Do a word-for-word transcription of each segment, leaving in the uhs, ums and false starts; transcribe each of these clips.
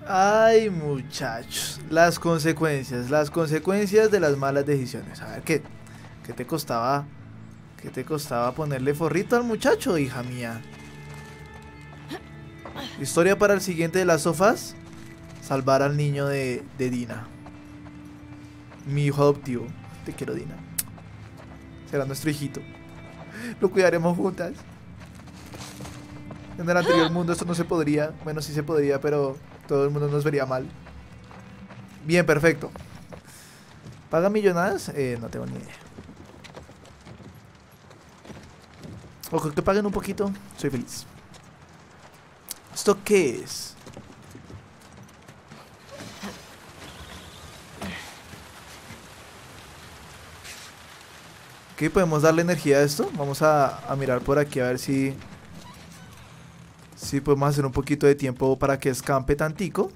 Ay, muchachos, las consecuencias, las consecuencias de las malas decisiones. A ver, ¿qué, qué te costaba, qué te costaba ponerle forrito al muchacho, hija mía? Historia para el siguiente de las sofás: salvar al niño de, de Dina, mi hijo adoptivo. Te quiero, Dina. Será nuestro hijito. Lo cuidaremos juntas. En el anterior mundo esto no se podría. Bueno, sí se podría, pero todo el mundo nos vería mal. Bien, perfecto. ¿Paga millonadas? Eh, no tengo ni idea. O con que paguen un poquito, soy feliz. ¿Esto qué es? ¿Qué? ¿Podemos darle energía a esto? Vamos a, a mirar por aquí a ver si... Si podemos hacer un poquito de tiempo para que escampe tantico.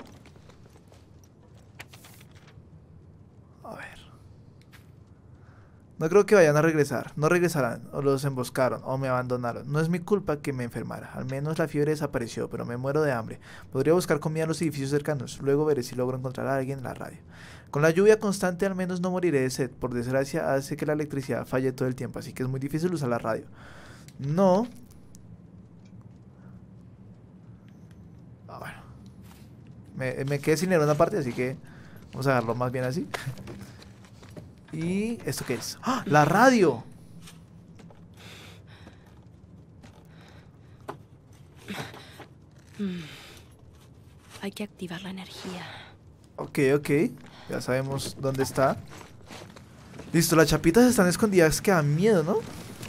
A ver. No creo que vayan a regresar. No regresarán. O los emboscaron. O me abandonaron. No es mi culpa que me enfermara. Al menos la fiebre desapareció. Pero me muero de hambre. Podría buscar comida en los edificios cercanos. Luego veré si logro encontrar a alguien en la radio. Con la lluvia constante al menos no moriré de sed. Por desgracia hace que la electricidad falle todo el tiempo. Así que es muy difícil usar la radio. No. Ah, bueno. Me, me quedé sin leer una parte, así que vamos a dejarlo más bien así. ¿Y esto qué es? ¡Ah! ¡La radio! Mm. Hay que activar la energía. Ok, ok. Ya sabemos dónde está. Listo, las chapitas están escondidas que dan miedo, ¿no?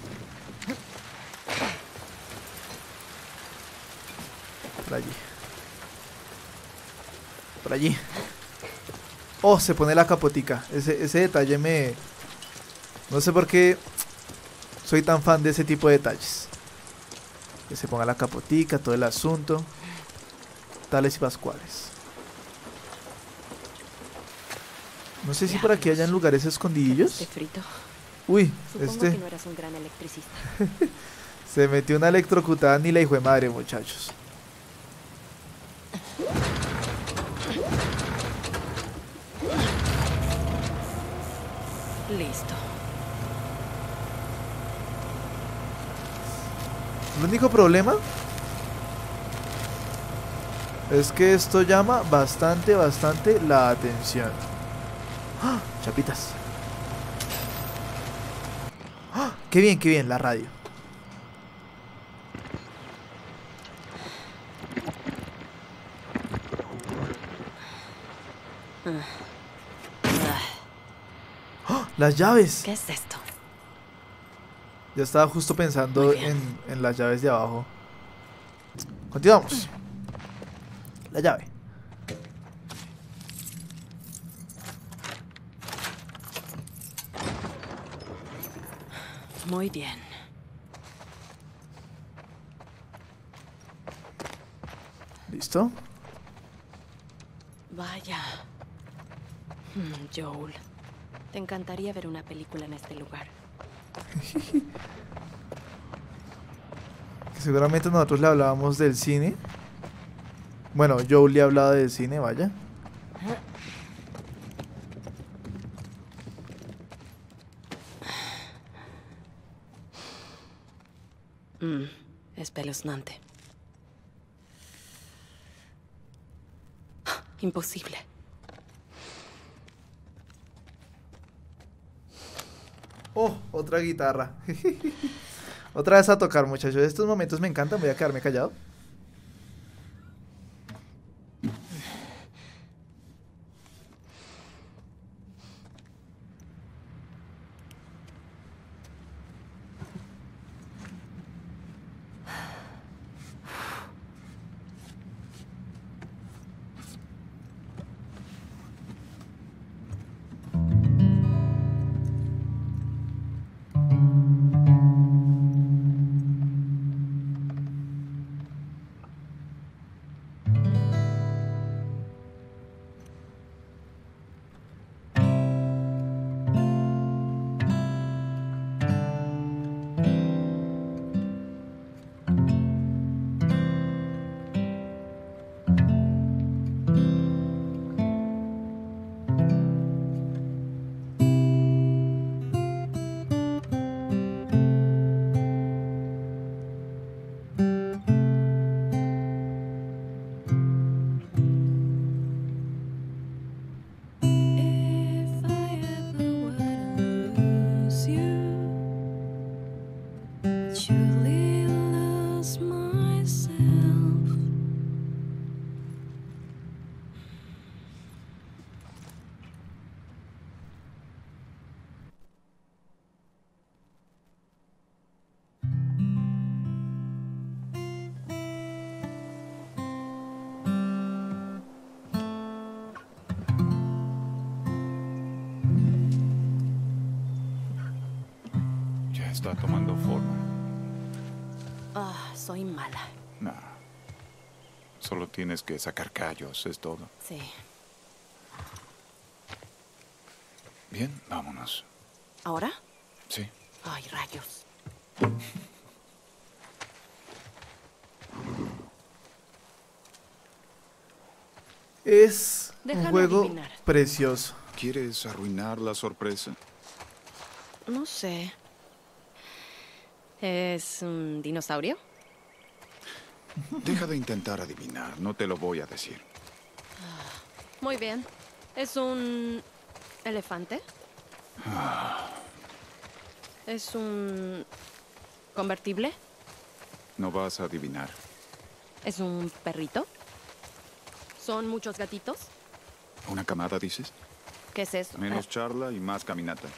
Por allí. Por allí. Oh, se pone la capotica. Ese, ese detalle me... No sé por qué soy tan fan de ese tipo de detalles. Que se ponga la capotica, todo el asunto. Tales y pascuales. No sé si por aquí hayan lugares escondidillos. Este frito. Uy, Supongo este... que no eras un gran electricista. Se metió una electrocutada ni la hijo de madre, muchachos. Listo. El único problema es que esto llama bastante, bastante la atención. ¡Ah! Chapitas. ¡Ah! Qué bien, qué bien, la radio. ¡Ah! Las llaves. ¿Qué es esto? Ya estaba justo pensando Muy bien. en, en las llaves de abajo. Continuamos. La llave. Muy bien. ¿Listo? Vaya. Mm, Joel, te encantaría ver una película en este lugar. Que seguramente nosotros le hablábamos del cine. Bueno, Joel le hablaba del cine, vaya. Mm, espeluznante. Imposible. Oh, otra guitarra. Otra vez a tocar, muchachos. Estos momentos me encantan. Voy a quedarme callado. está tomando forma. Ah, soy mala. No. Solo tienes que sacar callos, es todo. Sí. Bien, vámonos. ¿Ahora? Sí. Ay, rayos. Es un Déjame juego adivinar. precioso. ¿Quieres arruinar la sorpresa? No sé. ¿Es un dinosaurio? Deja de intentar adivinar, no te lo voy a decir. Muy bien. ¿Es un elefante? ¿Es un convertible? No vas a adivinar. ¿Es un perrito? ¿Son muchos gatitos? ¿Una camada, dices? ¿Qué es eso? Menos charla y más caminata.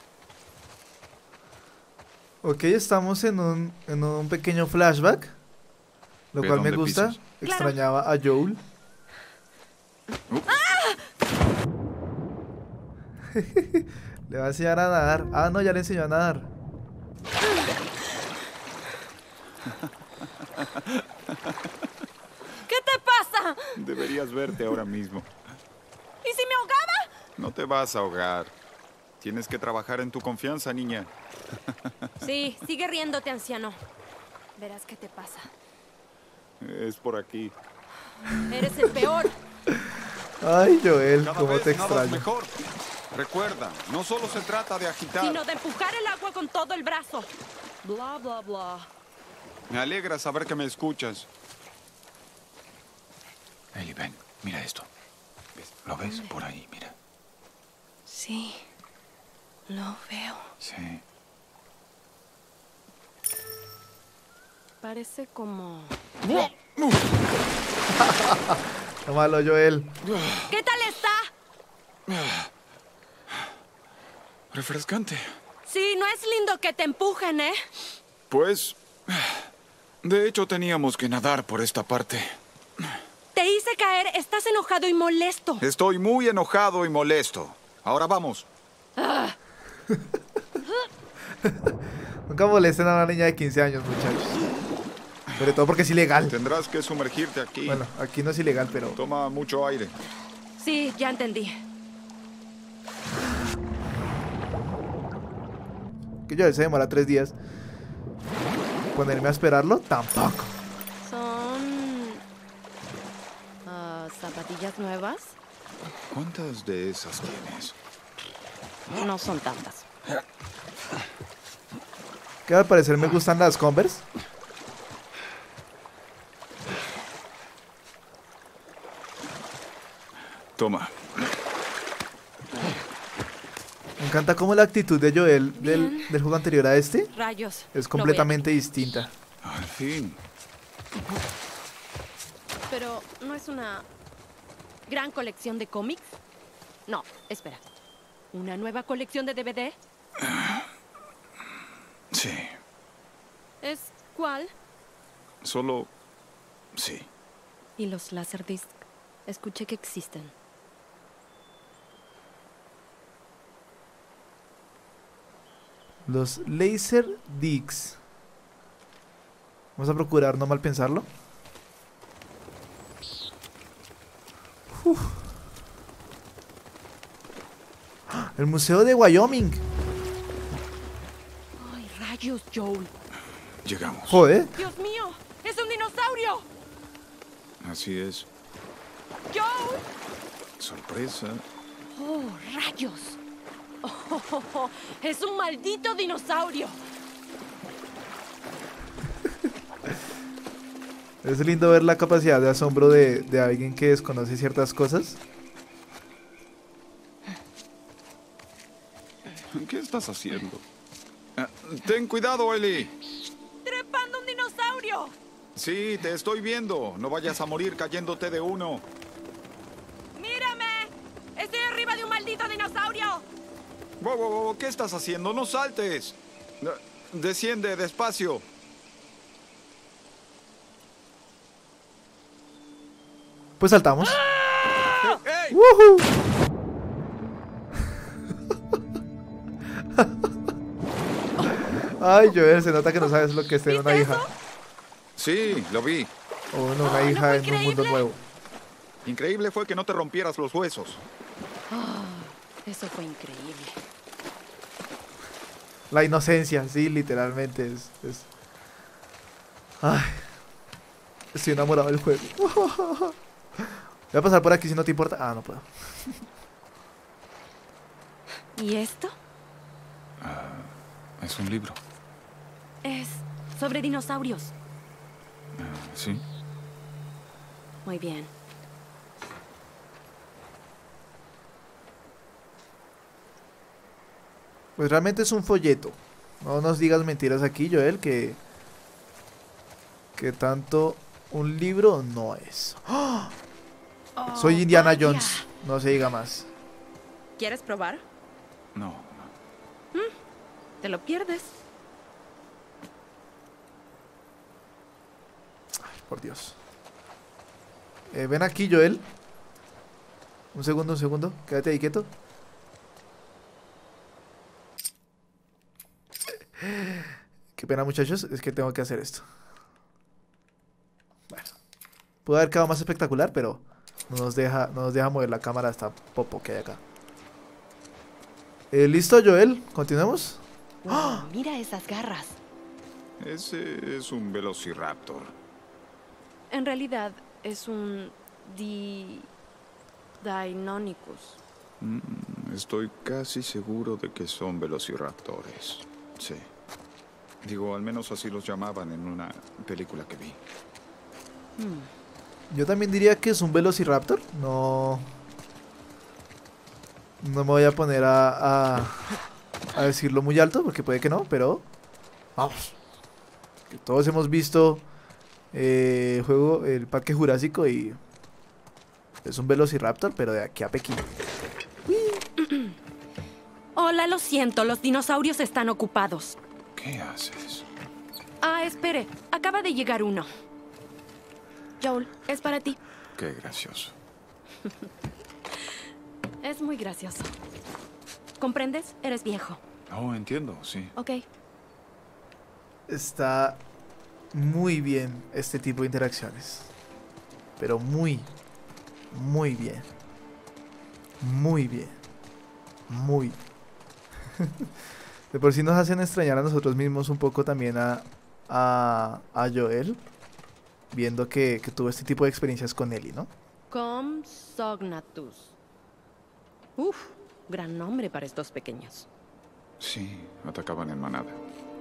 Ok, estamos en un, en un pequeño flashback, lo Ve cual me dónde gusta. pisas. Extrañaba a Joel. Le va a enseñar a nadar. Ah, no, ya le enseñó a nadar. ¿Qué te pasa? Deberías verte ahora mismo. ¿Y si me ahogaba? No te vas a ahogar. Tienes que trabajar en tu confianza, niña. Sí, sigue riéndote, anciano. Verás qué te pasa. Es por aquí. Eres el peor. Ay, Joel, Cada cómo vez te nadas extraño. mejor. Recuerda, no solo se trata de agitar. Sino de empujar el agua con todo el brazo. Bla, bla, bla. Me alegra saber que me escuchas. Ellie, ven, mira esto. ¿Lo ves? Por ahí, mira. Sí, lo veo. Sí. Parece como... Tómalo, Joel. ¿Qué tal está? Refrescante. Sí, no es lindo que te empujen, ¿eh? Pues... De hecho, teníamos que nadar por esta parte. Te hice caer, estás enojado y molesto. Estoy muy enojado y molesto. Ahora vamos. Nunca molesten a una niña de quince años, muchachos. Sobre todo porque es ilegal. Tendrás que sumergirte aquí. Bueno, aquí no es ilegal, pero... Toma mucho aire. Sí, ya entendí. Que Joel se demora tres días. Ponerme a esperarlo, tampoco. Son... ah, ¿zapatillas nuevas? ¿Cuántas de esas tienes? No son tantas. Que al parecer me gustan las Converse. Toma. Me encanta cómo la actitud de Joel del, Bien. del juego anterior a este Rayos. es lo completamente distinta. Al fin. veo. Pero, ¿no es una gran colección de cómics? No, espera. ¿Una nueva colección de D V D? Sí. ¿Es cuál? Solo... Sí. Y los Laserdisc. Escuché que existen. Los Laser Discs. Vamos a procurar no mal pensarlo. Uf. ¡Ah! El Museo de Wyoming. ¡Ay, rayos, Joel! Llegamos. Joder. ¡Dios mío! ¡Es un dinosaurio! Así es. ¡Joel! Sorpresa. ¡Oh, rayos! Oh, oh, oh, oh. ¡Es un maldito dinosaurio! Es lindo ver la capacidad de asombro de, de alguien que desconoce ciertas cosas. ¿Qué estás haciendo? Ah, ten cuidado, Ellie. ¡Trepando un dinosaurio! Sí, te estoy viendo. No vayas a morir cayéndote de uno. ¡Mírame! ¡Estoy arriba de un maldito dinosaurio! Wow, wow, wow, ¿qué estás haciendo? No saltes. Ah, Desciende despacio. Pues saltamos. ¡Ey! ¡Woohoo! Ay, Joel, se nota que no sabes lo que es tener una ¿Viste hija. eso? Sí, lo vi. O bueno, una Oh, ¿no hija fue en un mundo increíble? nuevo. Increíble fue que no te rompieras los huesos. Eso fue increíble. La inocencia, sí, literalmente es, es... Ay, estoy enamorado del juego. Voy a pasar por aquí si no te importa. Ah, no puedo. ¿Y esto? Es un libro. Es sobre dinosaurios. Sí. Muy bien. Pues realmente es un folleto. No nos digas mentiras aquí, Joel, que... Que tanto un libro no es. ¡Ah! Oh, Soy Indiana vaya. Jones. No se diga más. ¿Quieres probar? No. Te lo pierdes. Ay, por Dios. Eh, ven aquí, Joel. Un segundo, un segundo. Quédate ahí quieto. Qué pena, muchachos. Es que tengo que hacer esto. Bueno. Pudo haber quedado más espectacular, pero no nos deja, no nos deja mover la cámara hasta popo que hay acá. Eh, ¿Listo, Joel? ¿Continuemos? Wow, mira esas garras. Ese es un velociraptor. En realidad es un di... Deinonychus. Mm, estoy casi seguro de que son velociraptores. Sí. Digo, al menos así los llamaban en una película que vi. Yo también diría que es un velociraptor. No... No me voy a poner a, a, a decirlo muy alto, porque puede que no, pero... Vamos. Que todos hemos visto eh, el juego, el Parque Jurásico, y... Es un velociraptor, pero de aquí a Pekín. Hola, lo siento, los dinosaurios están ocupados. ¿Qué haces? Ah, espere, acaba de llegar uno. Joel, es para ti. Qué gracioso. Es muy gracioso. ¿Comprendes? Eres viejo. Oh, entiendo, sí. Ok. Está muy bien este tipo de interacciones. Pero muy, muy bien. Muy bien. Muy. De por sí nos hacen extrañar a nosotros mismos un poco también a, a, a Joel. Viendo que, que tuvo este tipo de experiencias con Ellie, ¿no? Compsognathus. Uf, gran nombre para estos pequeños. Sí, atacaban en manada.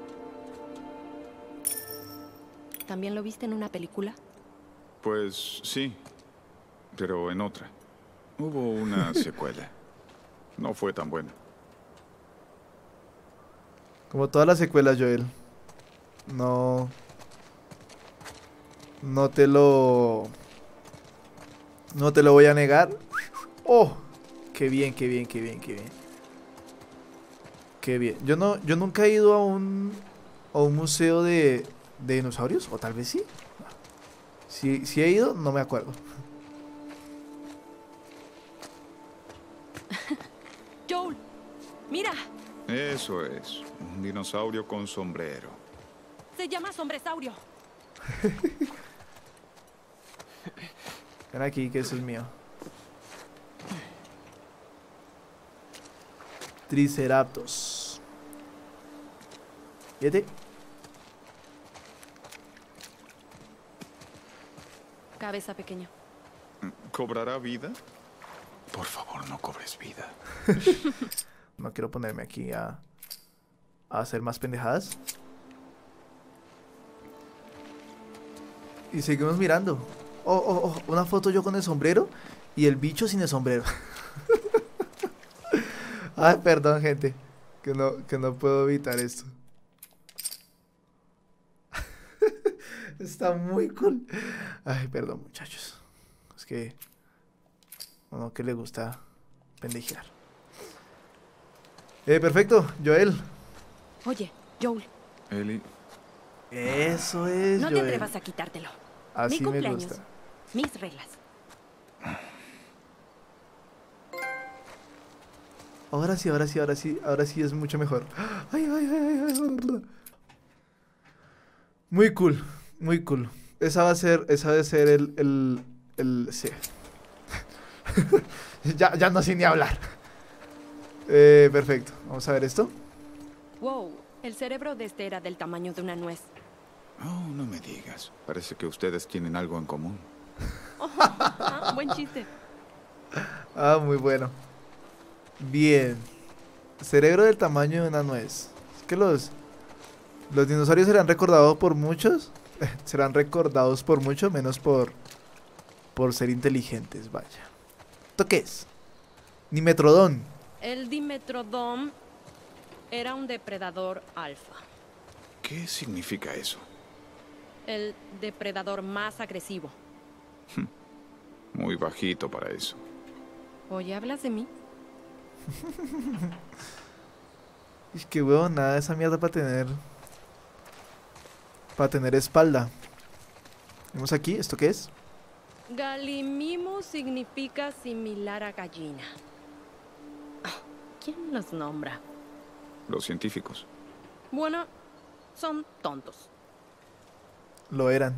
¿También lo viste en una película? Pues sí, pero en otra. Hubo una secuela. No fue tan buena. Como todas las secuelas, Joel. No... No te lo... No te lo voy a negar. ¡Oh! Qué bien, qué bien, qué bien, qué bien. Qué bien. Yo no, yo nunca he ido a un... A un museo de... De dinosaurios. O tal vez sí. Si, si he ido, no me acuerdo. Joel, mira. Eso es, un dinosaurio con sombrero. Se llama sombresaurio. Ven aquí, que eso es mío. Triceratops. Fíjate. Cabeza pequeña. ¿Cobrará vida? Por favor, no cobres vida. No quiero ponerme aquí a, a hacer más pendejadas. Y seguimos mirando. Oh, oh, oh, una foto yo con el sombrero y el bicho sin el sombrero. Ay, perdón, gente. Que no, que no puedo evitar esto. Está muy cool. Ay, perdón, muchachos. Es que... Bueno, que le gusta pendejear. Eh, perfecto, Joel. Oye, Joel, Ellie, Eso es, no te Joel. atrevas a quitártelo. Así Mi me cumpleaños, gusta. mis reglas. Ahora sí, ahora sí, ahora sí, ahora sí es mucho mejor. Ay, ay, ay, ay, ay. Muy cool, muy cool. Esa va a ser, esa va a ser el, el, el, sí. ya, ya no sé ni hablar. Eh, perfecto. Vamos a ver esto. Wow, el cerebro de este era del tamaño de una nuez. Oh, no me digas. Parece que ustedes tienen algo en común. Ah, buen chiste. Ah, muy bueno. Bien. Cerebro del tamaño de una nuez. Es que los, los dinosaurios serán recordados por muchos. Serán recordados por mucho, menos por, por ser inteligentes, vaya. ¿Esto qué es? Nimetrodón. El Dimetrodon era un depredador alfa. ¿Qué significa eso? El depredador más agresivo. Muy bajito para eso. Oye, ¿hablas de mí? Es que huevo, nada de esa mierda para tener. Para tener espalda. Vemos aquí, ¿esto qué es? Gallimimus significa similar a gallina. Ah, ¿quién los nombra? Los científicos. Bueno, son tontos. Lo eran.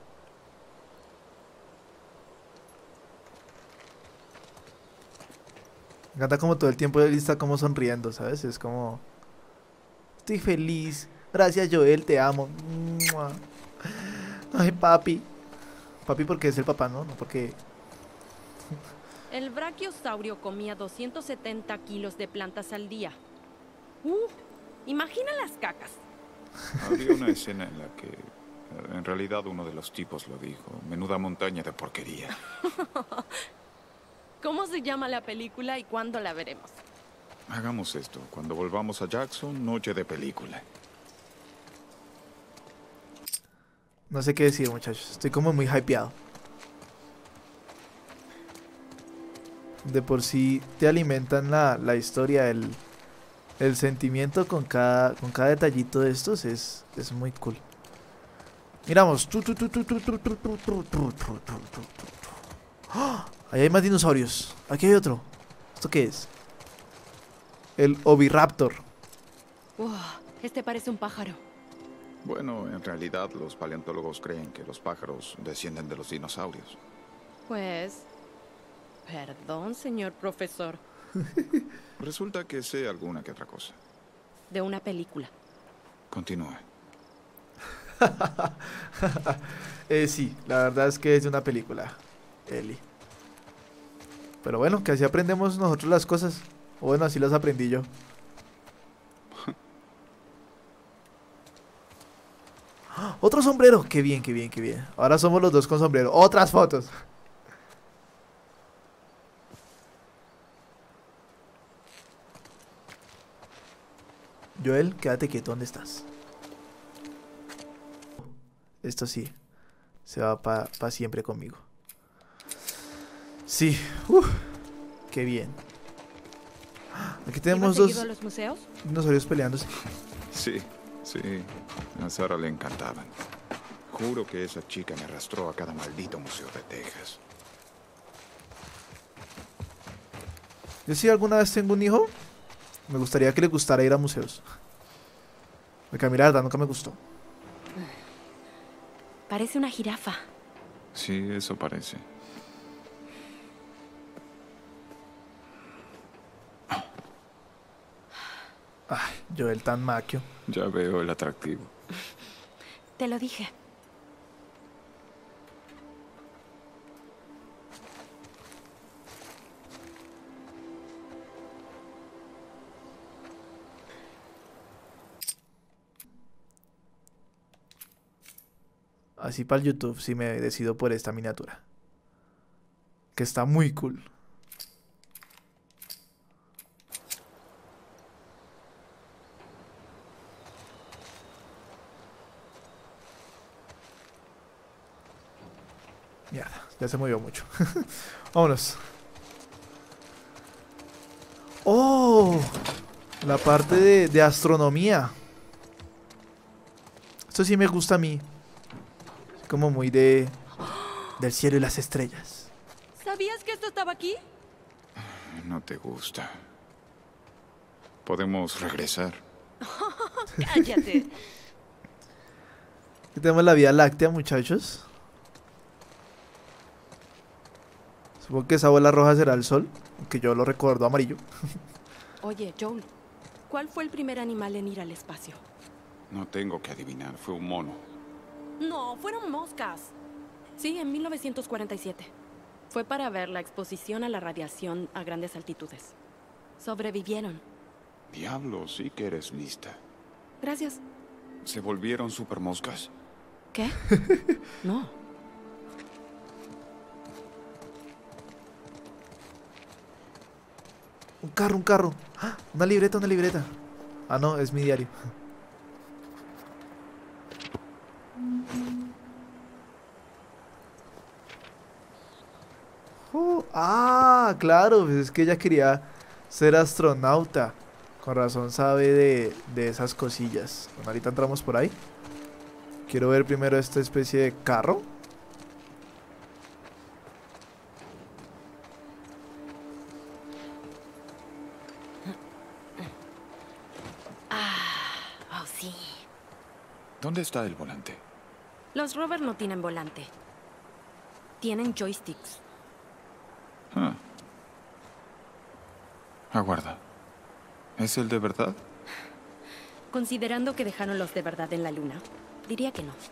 Me encanta como todo el tiempo él está como sonriendo, ¿sabes? Es como... Estoy feliz. Gracias, Joel, te amo. Mua. Ay, papi. Papi porque es el papá, ¿no? No porque... El brachiosaurio comía doscientos setenta kilos de plantas al día. Uh, imagina las cacas. Había una escena en la que, en realidad, uno de los tipos lo dijo. Menuda montaña de porquería. ¿Cómo se llama la película y cuándo la veremos? Hagamos esto. Cuando volvamos a Jackson, noche de película. No sé qué decir, muchachos. Estoy como muy hypeado. De por sí te alimentan la, la historia, el, el sentimiento con cada, con cada detallito de estos es, es muy cool. Miramos. ¡Ah! Ahí hay más dinosaurios. Aquí hay otro. ¿Esto qué es? El Oviraptor. Wow, este parece un pájaro. Bueno, en realidad los paleontólogos creen que los pájaros descienden de los dinosaurios. Pues... Perdón, señor profesor. Resulta que sé alguna que otra cosa. De una película. Continúa. eh, sí, la verdad es que es de una película, Eli. Pero bueno, que así aprendemos nosotros las cosas. O bueno, así las aprendí yo. Otro sombrero. Qué bien, qué bien, qué bien. Ahora somos los dos con sombrero. Otras fotos. Joel, quédate quieto. ¿Dónde estás? Esto sí. Se va para pa siempre conmigo. Sí. Uf, qué bien. Aquí tenemos ¿Ibas seguido dos a los museos? dinosaurios peleándose. Sí, sí. A Sara le encantaban. Juro que esa chica me arrastró a cada maldito museo de Texas. Yo si alguna vez tengo un hijo, me gustaría que le gustara ir a museos. Porque a mí la verdad nunca me gustó. Parece una jirafa. Sí, eso parece. Ay, Joel tan maquio. Ya veo el atractivo. Te lo dije. Así para el YouTube sí me decido por esta miniatura. Que está muy cool. Mierda, ya se movió mucho. Vámonos. ¡Oh! La parte de, de astronomía. Esto sí me gusta a mí. Es como muy de... del cielo y las estrellas. ¿Sabías que esto estaba aquí? No te gusta. Podemos regresar. Cállate. Aquí tenemos la Vía Láctea, muchachos. Supongo que esa bola roja será el sol, aunque yo lo recuerdo amarillo. Oye, Joel, ¿cuál fue el primer animal en ir al espacio? No tengo que adivinar, fue un mono. No, fueron moscas. Sí, en mil novecientos cuarenta y siete. Fue para ver la exposición a la radiación a grandes altitudes. Sobrevivieron. Diablo, sí que eres lista. Gracias. ¿Se volvieron supermoscas? ¿Qué? No. Un carro, un carro. ¡Ah! Una libreta, una libreta. Ah, no, es mi diario. Oh, ah, claro, pues es que ella quería ser astronauta. Con razón sabe de, de esas cosillas. Bueno, ahorita entramos por ahí. Quiero ver primero esta especie de carro. Ah, oh, sí. ¿Dónde está el volante? Los Rover no tienen volante. Tienen joysticks. Ah. Aguarda. ¿Es el de verdad? Considerando que dejaron los de verdad en la luna, diría que no.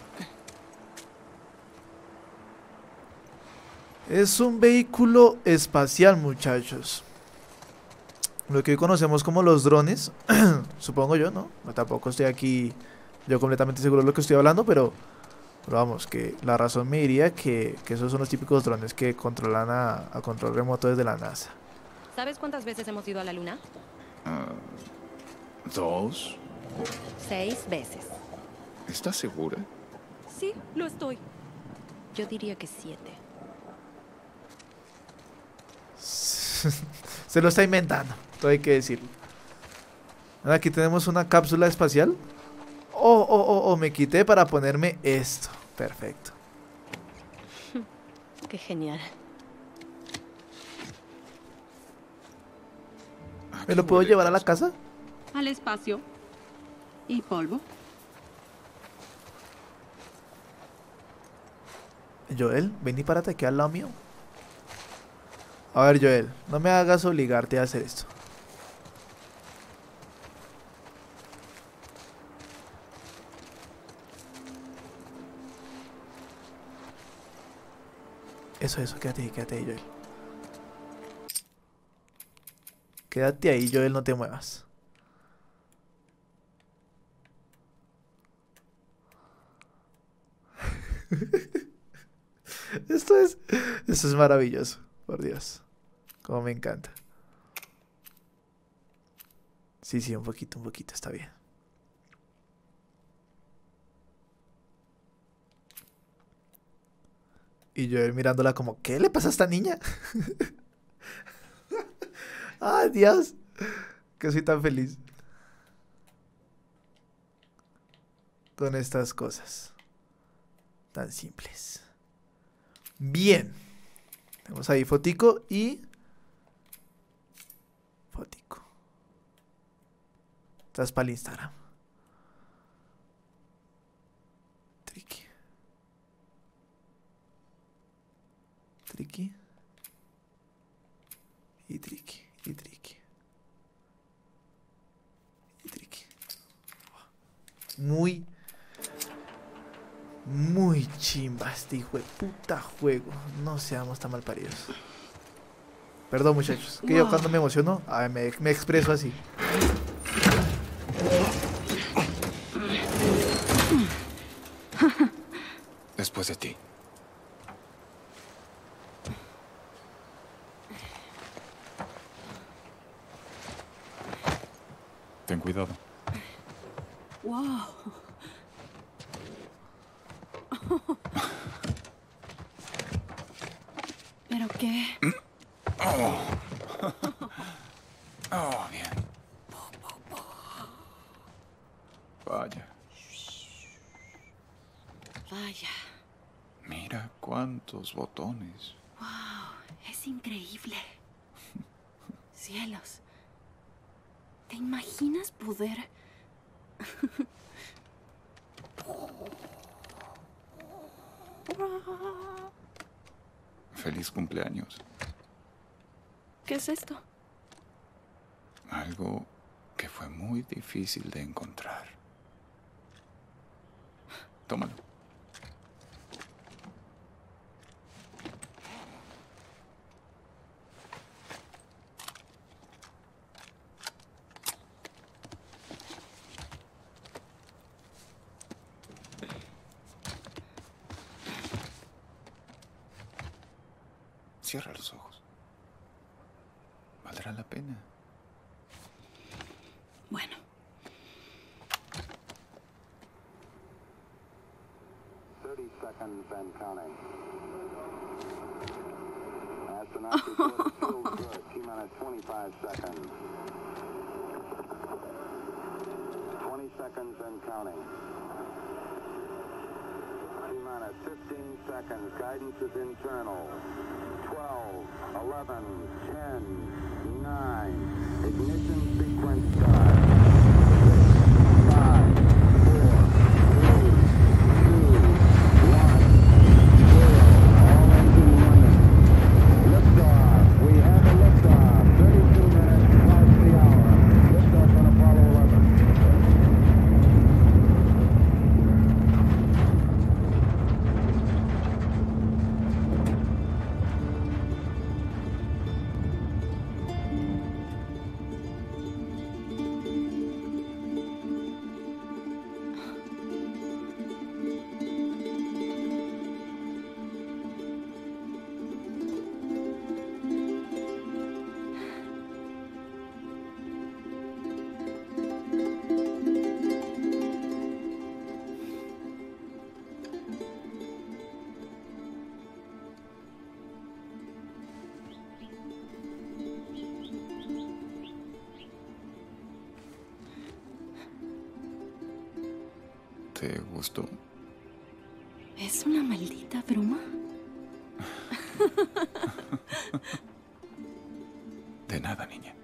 Es un vehículo espacial, muchachos. Lo que hoy conocemos como los drones. Supongo yo, ¿no? No, tampoco estoy aquí yo completamente seguro de lo que estoy hablando, pero, pero vamos, que la razón me diría que, que esos son los típicos drones que controlan a, a control remoto desde la NASA. ¿Sabes cuántas veces hemos ido a la luna? Uh, ¿Dos? Seis veces. ¿Estás segura? Sí, lo estoy. Yo diría que siete. Se lo está inventando, todo hay que decirlo. Aquí tenemos una cápsula espacial. Oh, oh, oh, oh, me quité para ponerme esto. Perfecto. Qué genial. ¿Me lo puedo llevar a la casa? Al espacio. ¿Y polvo? Joel, vení, párate aquí al lado mío. A ver, Joel, no me hagas obligarte a hacer esto. Eso, eso, quédate ahí, quédate ahí, Joel. Quédate ahí, Joel, no te muevas. Esto es, esto es maravilloso, por Dios. Como me encanta. Sí, sí, un poquito, un poquito, está bien. Y yo mirándola como, ¿qué le pasa a esta niña? ¡Ay, Dios! Que soy tan feliz con estas cosas tan simples. Bien. Tenemos ahí fotico y... Fotico. Estás para el Instagram. Tricky. Tricky. Y tricky. Y tricky. Y tricky. Muy... Muy chimba este hijo de puta juego. No seamos tan malparidos. Perdón, muchachos. Que wow. Yo cuando me emociono, ay, me, me expreso así. Después de ti. Ten cuidado. Wow. ¿Pero qué? Oh. Oh, bien. Vaya. Vaya. Mira cuántos botones. Wow, es increíble. Cielos. ¿Te imaginas poder? Feliz cumpleaños. ¿Qué es esto? Algo que fue muy difícil de encontrar. Tómalo. Cierra los ojos. Valdrá la pena. Bueno. thirty seconds and counting. Astronauts report it feels good. T-minus twenty-five seconds. twenty seconds and counting. T-minus fifteen seconds. Guidance is internal. twelve, eleven, ten, nine. Ignition sequence start. five, four, three, two, one, zero. All engine running. Liftoff. We have a liftoff. thirty-two minutes past the hour. Liftoff on Apollo eleven. ¿Te gustó? ¿Es una maldita broma? De nada, niña.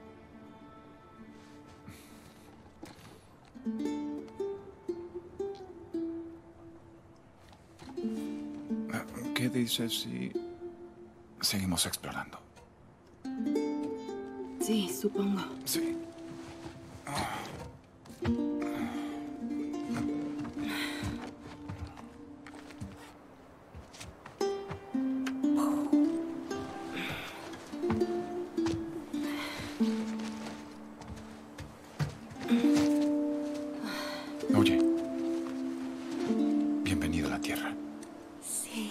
¿Qué dices si seguimos explorando? Sí, supongo. Sí. Oye, bienvenido a la Tierra. Sí.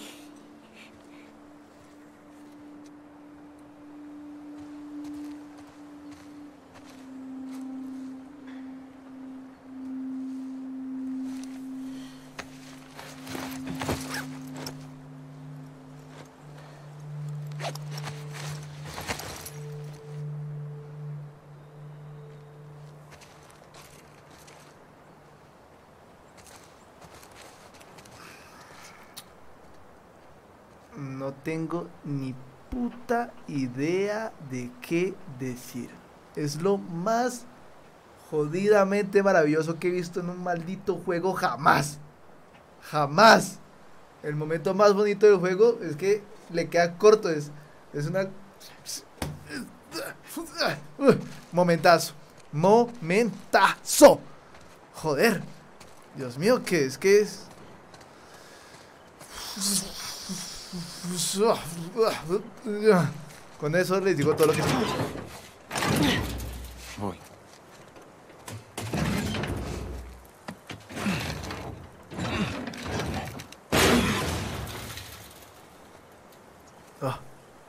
No tengo ni puta idea de qué decir. Es lo más jodidamente maravilloso que he visto en un maldito juego jamás. Jamás. El momento más bonito del juego es que le queda corto. Es, es una... Momentazo. Momentazo. Joder. Dios mío, ¿qué es? ¿Qué es? Con eso les digo todo lo que... Voy. Ah.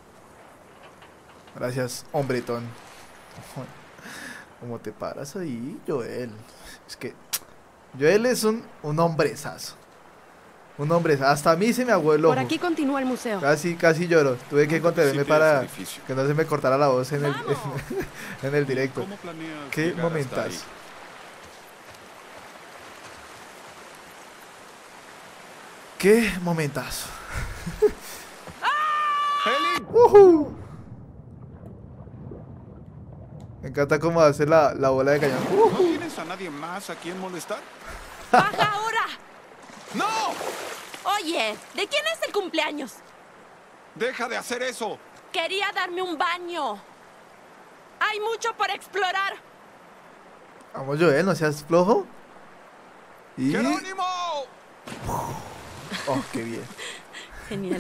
Gracias, hombretón. ¿Cómo te paras ahí, Joel? Es que Joel es un, un hombrezazo. Un hombre, hasta a mí se me aguó el ojo. Por aquí continúa el museo. Casi, casi lloro. Tuve que contenerme Sí, para edificio. que no se me cortara la voz en el, en el directo. ¿Cómo planeas Qué llegar hasta momentazo. ahí? Qué momentazo. ¡Heli! Ujú. Me encanta cómo hace la, la bola de cañón. Uh. ¿No tienes a nadie más a quien molestar? ¡Baja ahora! ¡No! Oye, ¿de quién es el cumpleaños? ¡Deja de hacer eso! Quería darme un baño. Hay mucho por explorar. Vamos, Joel, no seas flojo. Y... ¡Jerónimo! Oh, qué bien. Genial.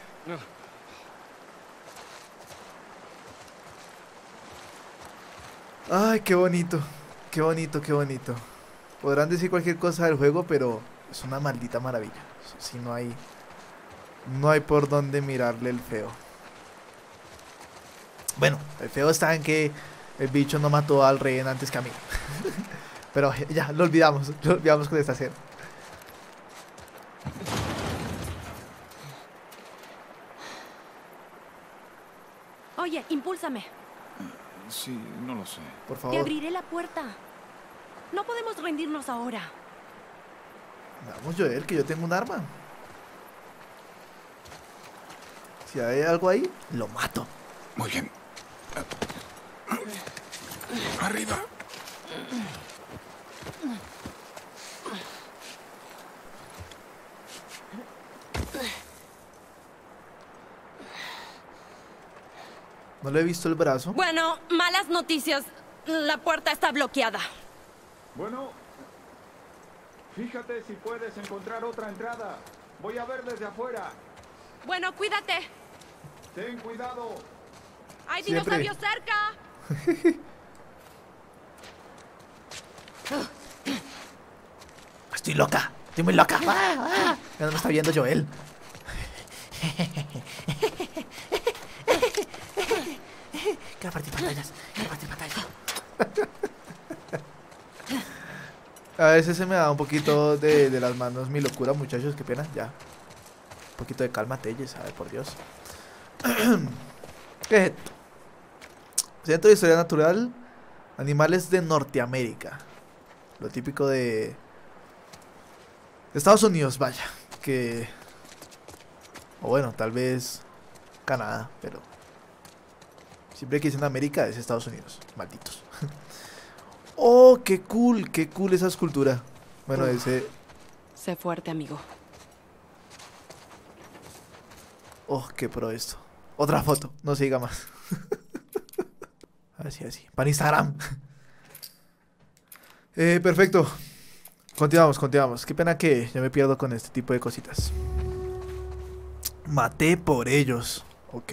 Ay, qué bonito. Qué bonito, qué bonito. Podrán decir cualquier cosa del juego, pero es una maldita maravilla. Si no hay... No hay por dónde mirarle el feo. Bueno, el feo está en que el bicho no mató al rehén antes que a mí. Pero ya, lo olvidamos. Lo olvidamos con esta escena. Oye, impúlsame. Sí, no lo sé. Por Te favor. abriré la puerta. No podemos rendirnos ahora. Vamos, Joel, que yo tengo un arma. Si hay algo ahí, lo mato. Muy bien. Arriba. No le he visto el brazo. Bueno, malas noticias. La puerta está bloqueada. Bueno, fíjate si puedes encontrar otra entrada. Voy a ver desde afuera. Bueno, cuídate. Ten cuidado. Hay Siempre. dinosaurios cerca. Estoy loca. Estoy muy loca. Ah, ah. Ya no me está viendo Joel. Quiero partir pantallas. Quiero partir pantallas. A veces se me da un poquito de, de las manos mi locura, muchachos. Qué pena, ya. Un poquito de calma, Telles, a ver, por Dios. ¿Qué es esto? Centro de Historia Natural. Animales de Norteamérica. Lo típico de... de Estados Unidos, vaya. Que... O bueno, tal vez... Canadá, pero... Siempre que dicen América es Estados Unidos. Malditos. Oh, qué cool, qué cool esa escultura. Bueno, Uf. ese... Sé fuerte, amigo. Oh, qué pro esto. Otra foto, no se diga más. Así, así. Para Instagram. Eh, perfecto. Continuamos, continuamos. Qué pena que yo me pierdo con este tipo de cositas. Maté por ellos. Ok.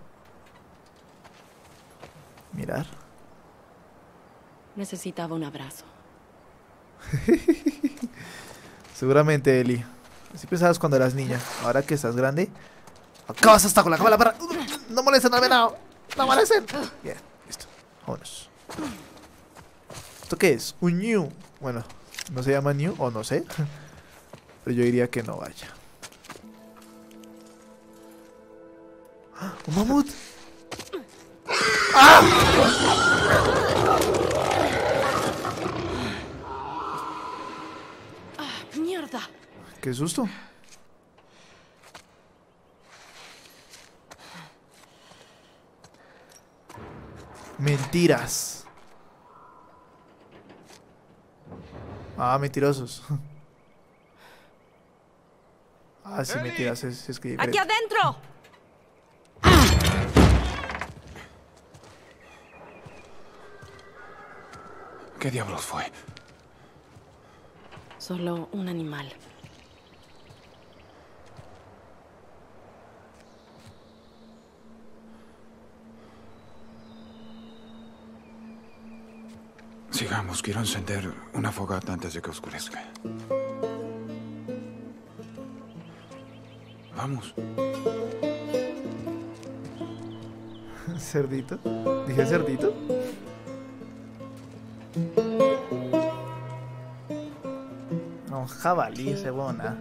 Mirar. Necesitaba un abrazo. Seguramente, Eli. Así pensabas cuando eras niña. Ahora que estás grande. ¿Qué vas hasta con la cámara para? No molesten al venado. No molesten. Bien, listo. Vámonos. ¿Esto qué es? Un new. Bueno, no se llama new o no sé. Pero yo diría que no vaya. ¡Ah! ¡Un mamut! ¡Ah, mierda! ¡Qué susto! Mentiras. Ah, mentirosos. Ah, sí, ¡Eli! mentiras, es, es que ¡Aquí adentro! ¿Qué diablos fue? Solo un animal. Sigamos, quiero encender una fogata antes de que oscurezca. Vamos. ¿Cerdito? ¿Dije cerdito? No, jabalí, cebona.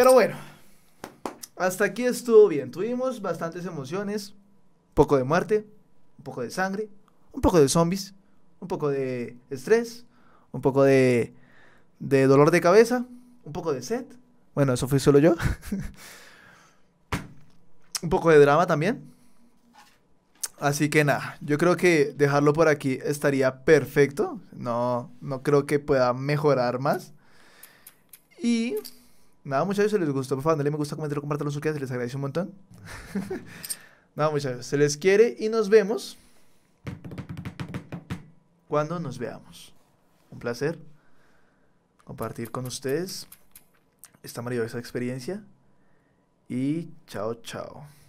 Pero bueno, hasta aquí estuvo bien. Tuvimos bastantes emociones, un poco de muerte, un poco de sangre, un poco de zombies, un poco de estrés, un poco de, de dolor de cabeza, un poco de sed. Bueno, eso fui solo yo. Un poco de drama también. Así que nada, yo creo que dejarlo por aquí estaría perfecto. No, no creo que pueda mejorar más. Y nada, muchachos, si les gustó, por favor, denle me gusta, comenten, compartan, suscríbanse, les agradezco un montón. Nada, muchachos, se les quiere y nos vemos cuando nos veamos. Un placer compartir con ustedes esta maravillosa experiencia. Y chao, chao.